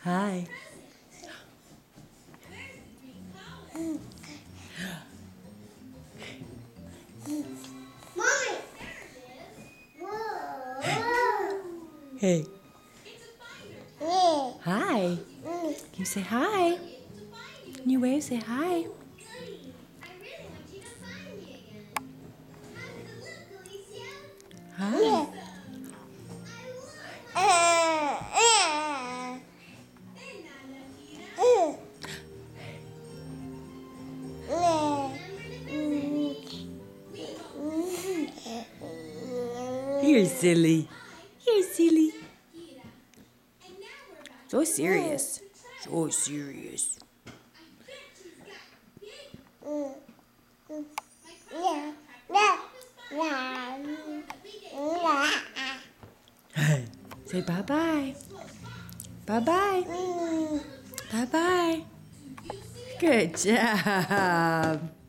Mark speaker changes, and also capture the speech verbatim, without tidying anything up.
Speaker 1: Hi.
Speaker 2: Mommy.
Speaker 1: Hey.
Speaker 2: Yeah.
Speaker 1: Hi. Can you say hi? Can you wave? Say hi. Hi. You're silly. You're silly. So serious. So serious. Say bye-bye. Bye-bye. Bye-bye. Good job.